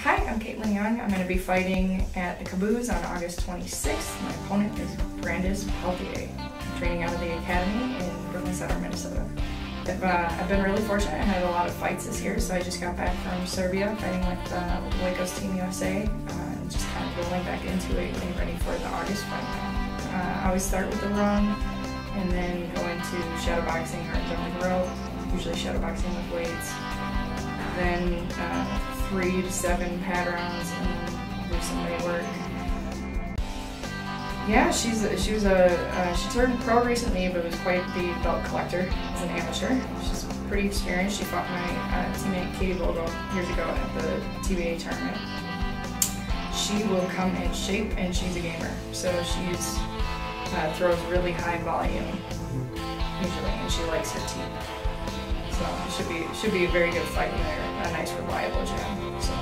Hi, I'm Caitlin Young. I'm going to be fighting at the Caboose on August 26th. My opponent is Brandis Peltier. I'm training out of the Academy in Brooklyn Center, Minnesota. I've been really fortunate. I had a lot of fights this year, so I just got back from Serbia fighting with Waco's Team USA and just kind of rolling back into it, getting ready for the August fight now. I always start with the run and then go into shadowboxing or jumping rope, usually shadowboxing with weights. Then 3 to 7 pad rounds and then do some weight work. Yeah, she turned pro recently, but was quite the belt collector as an amateur. She's pretty experienced. She fought my teammate Katie Bogle years ago at the TBA tournament. She will come in shape and she's a gamer, so she's throws really high volume usually, and she likes her team. So it should be a very good fight in there, a nice reliable gym. So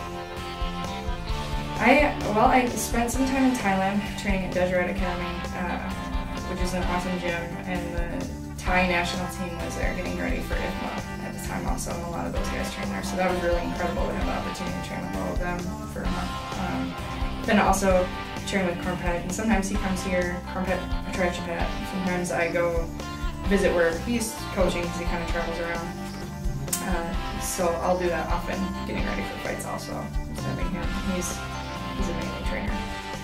I spent some time in Thailand training at Deseret Academy, which is an awesome gym, and the Thai national team was there getting ready for IFMA at the time also, and a lot of those guys trained there. So that was really incredible to have the opportunity to train with all of them for a month. Then also train with Cornpet, and sometimes he comes here, Cornpet Patrachapet. Sometimes I go visit where he's coaching because he kind of travels around. So I'll do that often, getting ready for fights also. Just having him, he's an amazing trainer.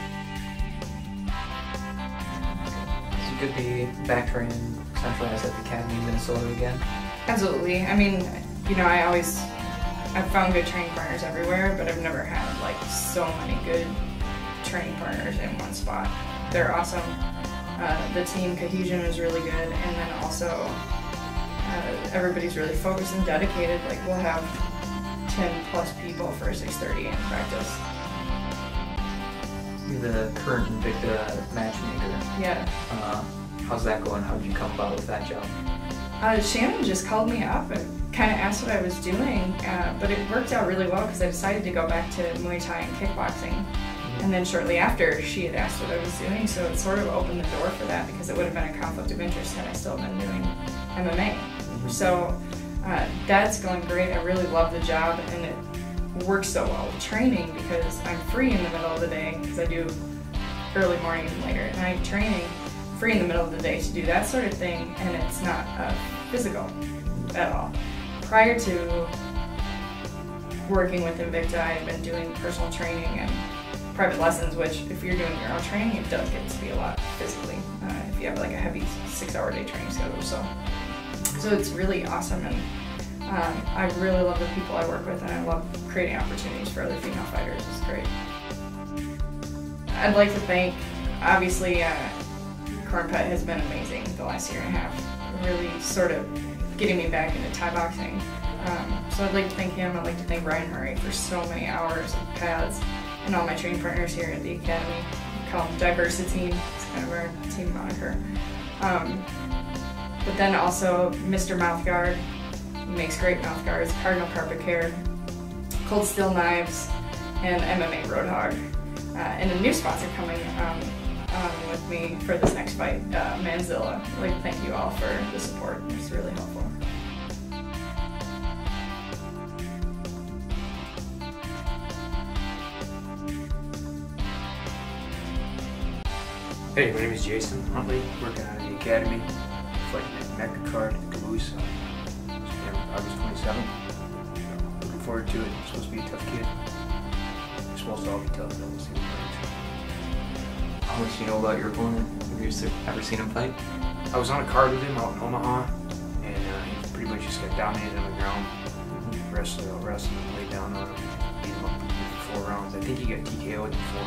So you could be back training centralized at the Academy in Minnesota again? Absolutely. I mean, you know, I've found good training partners everywhere, but I've never had like so many good training partners in one spot. They're awesome. The team cohesion is really good, and then also everybody's really focused and dedicated. Like we'll have 10 plus people for 6:30 in practice. You're the current Invicta matchmaker. Yeah. How's that going? How did you come about with that job? Shannon just called me up and kind of asked what I was doing, but it worked out really well because I decided to go back to Muay Thai and kickboxing. And then shortly after, she had asked what I was doing, so it sort of opened the door for that because it would have been a conflict of interest had I still been doing MMA. So that's going great. I really love the job, and it works so well with training because I'm free in the middle of the day because I do early morning and later at night training, free in the middle of the day to do that sort of thing, and it's not physical at all. Prior to working with Invicta, I had been doing personal training and private lessons, which if you're doing your own training, it does get to be a lot physically if you have like a heavy 6-hour-a-day training schedule. So it's really awesome, and I really love the people I work with, and I love creating opportunities for other female fighters. It's great. I'd like to thank, obviously, Cornpet has been amazing the last year and a half, really sort of getting me back into Thai boxing. So I'd like to thank him. I'd like to thank Ryan Murray for so many hours of pads, and all my training partners here at the Academy. We call them Diversity. It's kind of our team moniker. But then also Mr. Mouthguard, he makes great mouthguards, Cardinal Carpet Care, Cold Steel Knives, and MMA Roadhog. And a new sponsor coming with me for this next fight, Manzilla. I'd like to thank you all for the support. It's really helpful. Hey, my name is Jason Huntley, working out of the Academy, fighting at Mecca Card at Caboose on August 27th. Looking forward to it. I'm supposed to be a tough kid. I'm supposed to all be tough, though. We'll see what happens. How much do you know about your opponent? Have you ever seen him fight? I was on a card with him out in Omaha, and he pretty much just got dominated on the ground. Wrestled him, laid down on him, beat him up for 4 rounds. I think he got TKO'd in 4.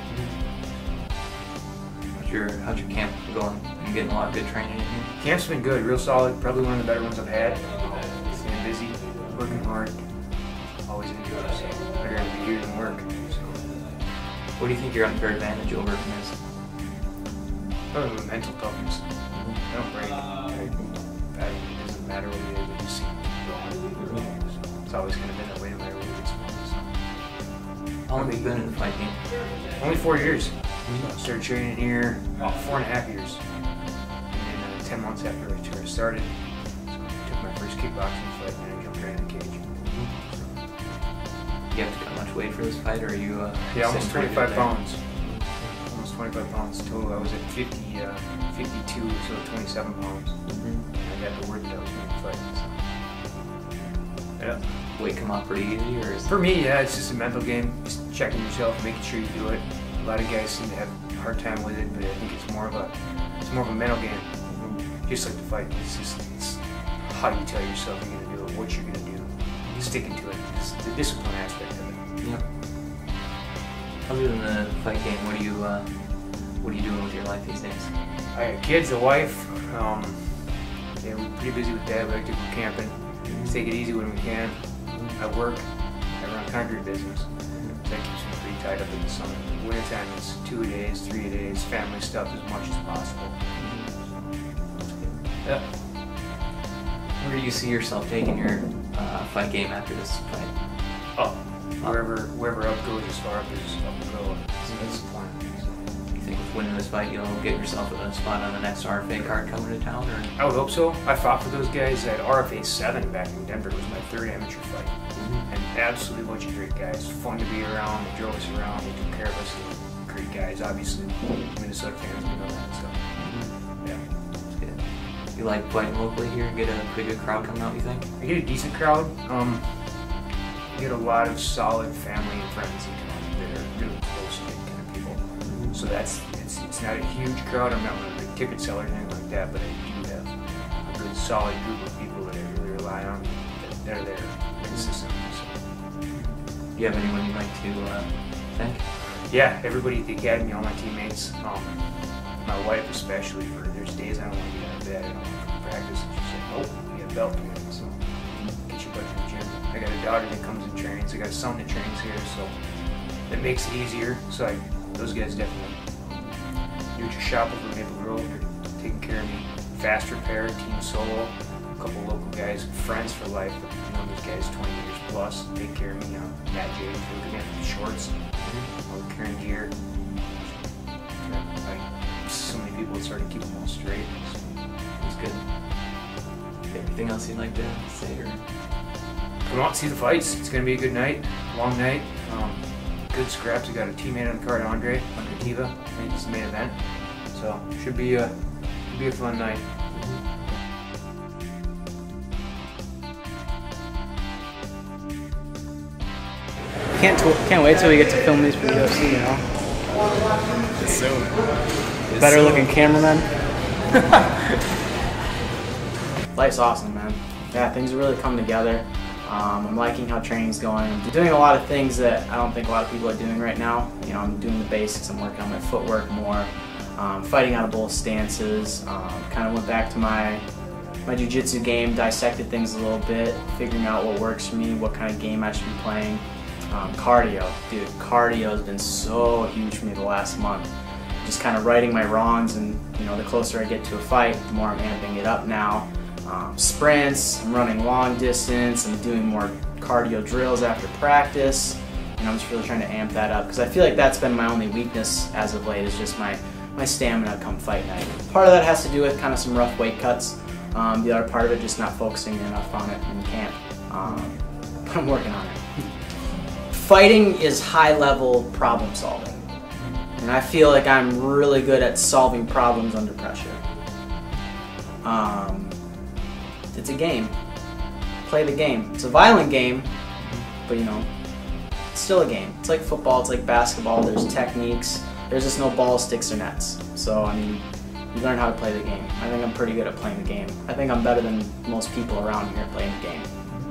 How's your camp going? You getting a lot of good training in here? Camp's been good, real solid. Probably one of the better ones I've had. Staying busy, working hard, always enjoy it. So I'd rather be here than work. So. What do you think your unfair advantage over him is? Probably my mental toughness. I don't break. It doesn't matter what it is. I just keep going. So it's always going to be that way no matter what it gets from. How long have you been in the fight game? Only 4 years. Started training here about 4.5 years. And then 10 months after I started, so I took my first kickboxing fight and I jumped right in the cage. You have to cut much weight after this fight, or are you? Yeah, almost sitting 25 there? pounds. Almost 25 pounds total. I was at 52, so 27 pounds. I got the word that I was going to fight. So. Yeah. Weight come off pretty easy, or is For me, yeah, it's just a mental game. Just checking yourself, making sure you do it. A lot of guys seem to have a hard time with it, but I think it's more of a mental game. Just like the fight, it's how you tell yourself you're gonna do it, what you're gonna do, sticking to it. It's the discipline aspect of it. Yep. Other than the fight game, what are you doing with your life these days? I got kids, a wife. Yeah, we're pretty busy with that. We like to go camping. Just take it easy when we can. I work. I run a concrete business. That keeps me pretty tied up in the summer. Wintertime, it's 2 days, 3 days, family stuff as much as possible. Yeah. Where do you see yourself taking your fight game after this fight? Up. Wherever up goes, as far up as up will go. So that's the plan. You think with winning this fight, you'll get yourself a spot on the next RFA card coming to town, or? I would hope so. I fought for those guys at RFA 7 back in Denver. It was my 3rd amateur fight. And absolutely a bunch of great guys. Fun to be around. They drove us around. They took care of us. Great guys. Obviously, Minnesota fans, we know that. So, yeah. That's good. You like fighting locally here and get a pretty good crowd coming out, you think? I get a decent crowd. I get a lot of solid family and friends that come out that are really close to kind of people. So it's not a huge crowd. I'm not one of the ticket sellers or anything like that, but I do have a good solid group of people that I really rely on that are there consistently. So. Do you have anyone you'd like to thank? Yeah, everybody at the academy, all my teammates, my wife especially. There's days I don't want to get out of bed, I don't want to come to practice. And she's like, "Oh, you got a belt to win, so get your butt to the gym." I got a daughter that comes and trains. I got a son that trains here, so that makes it easier. So those guys definitely. Nutri Shop over in Maple Grove, they're taking care of me. Fast Repair, Team Solo, a couple local guys, friends for life. You know, these guys 20 years plus take care of me. Matt J, looking at the shorts, carrying gear. So many people that started keeping them all straight. So. That's good. Anything else you'd like to say, or? Come out and see the fights. It's going to be a good night, long night. Good scraps. I got a teammate on the card, Andre Tiva. I think he's the main event. So should be a fun night. Can't wait till we get to film these for the UFC, you know? It's soon. Better looking cameraman. Life's awesome, man. Yeah, things are really coming together. I'm liking how training's going. I'm doing a lot of things that I don't think a lot of people are doing right now. You know, I'm doing the basics. I'm working on my footwork more. Fighting out of both stances. Kind of went back to my jiu-jitsu game, dissected things a little bit, figuring out what works for me, what kind of game I should be playing. Cardio, dude, cardio has been so huge for me the last month. Just kind of righting my wrongs, and you know, the closer I get to a fight, the more I'm amping it up now. Sprints, I'm running long distance, I'm doing more cardio drills after practice, and I'm just really trying to amp that up because I feel like that's been my only weakness as of late, is just my stamina come fight night. Part of that has to do with kind of some rough weight cuts. The other part of it just not focusing enough on it in camp. But I'm working on it. Fighting is high-level problem solving, and I feel like I'm really good at solving problems under pressure. It's a game. Play the game. It's a violent game, but you know, it's still a game. It's like football, it's like basketball, there's techniques, there's just no balls, sticks, or nets. So, I mean, you learn how to play the game. I think I'm pretty good at playing the game. I think I'm better than most people around here at playing the game.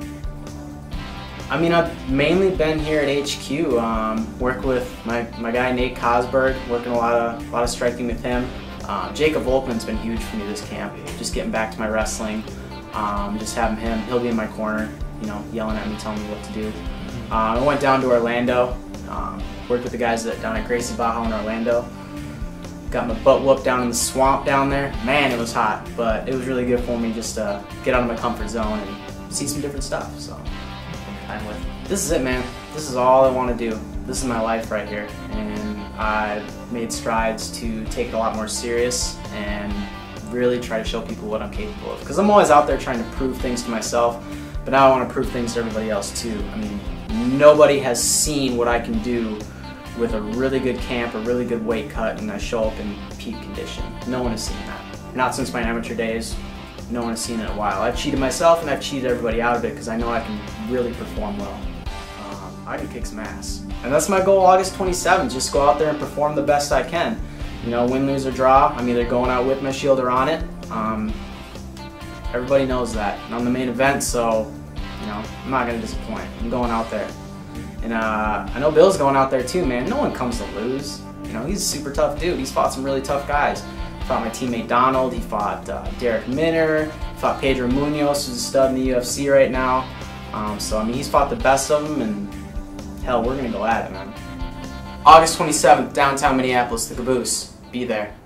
I mean, I've mainly been here at HQ, work with my guy Nate Cosberg, working a lot of striking with him. Jacob Volkman's been huge for me this camp, just getting back to my wrestling, just having him, he'll be in my corner, you know, yelling at me, telling me what to do. I went down to Orlando, worked with the guys down at Gracie Baja in Orlando. Got my butt whooped down in the swamp down there. Man, it was hot, but it was really good for me just to get out of my comfort zone and see some different stuff. So, this is it, man. This is all I want to do. This is my life right here, and I've made strides to take it a lot more serious and really try to show people what I'm capable of. Because I'm always out there trying to prove things to myself, but now I want to prove things to everybody else too. I mean, Nobody has seen what I can do with a really good camp, a really good weight cut, and I show up in peak condition. No one has seen that. Not since my amateur days. No one has seen it in a while. I've cheated myself and I've cheated everybody out of it because I know I can really perform well. I can kick some ass. And that's my goal August 27th, just go out there and perform the best I can. You know, win, lose, or draw, I'm either going out with my shield or on it. Everybody knows that. And I'm the main event, so, you know, I'm not going to disappoint. I'm going out there. And I know Bill's going out there too, man. No one comes to lose. You know, he's a super tough dude. He's fought some really tough guys. He fought my teammate Donald. He fought Derek Minner. He fought Pedro Munoz, who's a stud in the UFC right now. So, I mean, he's fought the best of them, and hell, we're going to go at it, man. August 27th, downtown Minneapolis, the Caboose. Be there.